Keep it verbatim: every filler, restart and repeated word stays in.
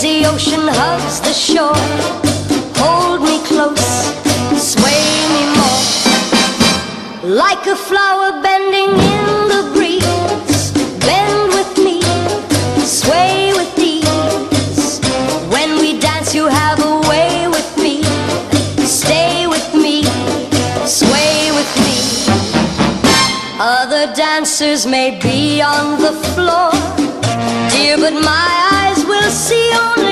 the ocean hugs the shore. Hold me close, sway me more, like a flower bending in the breeze. Bend with me, sway with ease. When we dance you have a way with me. Stay with me, sway with me. Other dancers may be on the floor, dear, but my eyes will see only